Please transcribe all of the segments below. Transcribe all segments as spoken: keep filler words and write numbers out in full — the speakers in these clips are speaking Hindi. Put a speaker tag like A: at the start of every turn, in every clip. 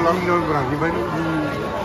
A: लाल बना दी भाई।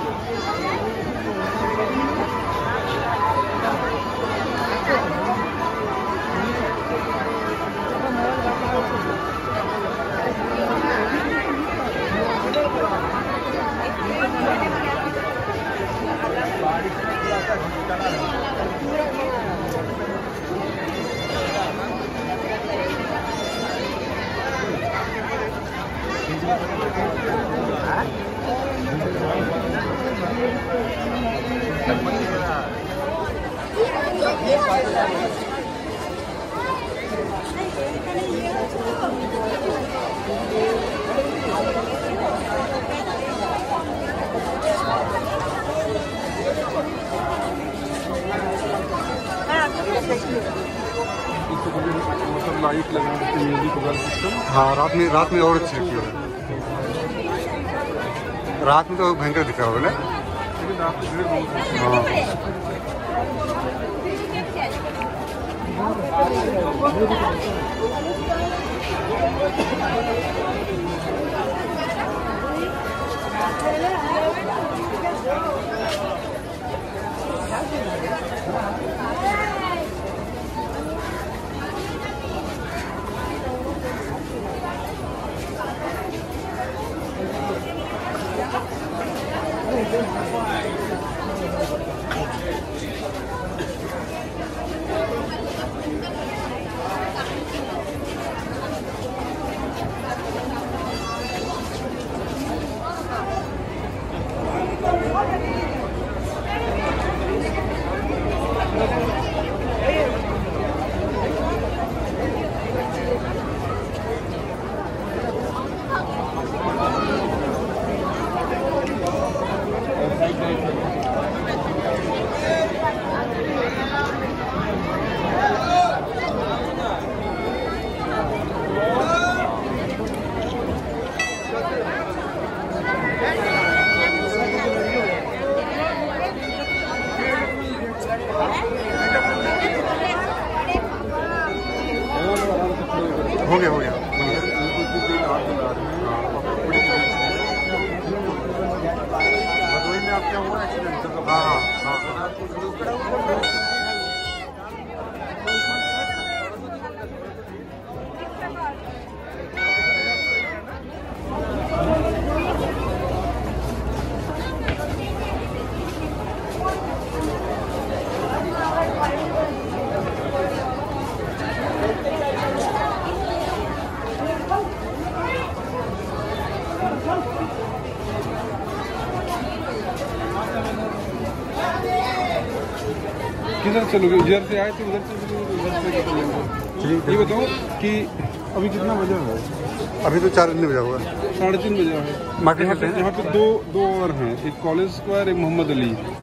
A: मतलब लाइट लगा म्यूजिक वगैरह सिस्टम। हाँ, रात में रात में और अच्छी लगती है। रात में तो भयंकर दिख रहा होगा लेकिन रात में भीड़ बहुत है। हो गया हो गया भदोही में आपका हुआ एक्सीडेंट? हाँ हाँ किधर चलोगे? इधर से आए थे, उधर से उधर से चलेंगे। ये बताओ कि अभी कितना बजा है? अभी तो चार बजे बजा होगा, साढ़े तीन बजा है। यहाँ पे यहाँ पे दो दो और हैं, एक कॉलेज स्क्वायर, एक मोहम्मद अली।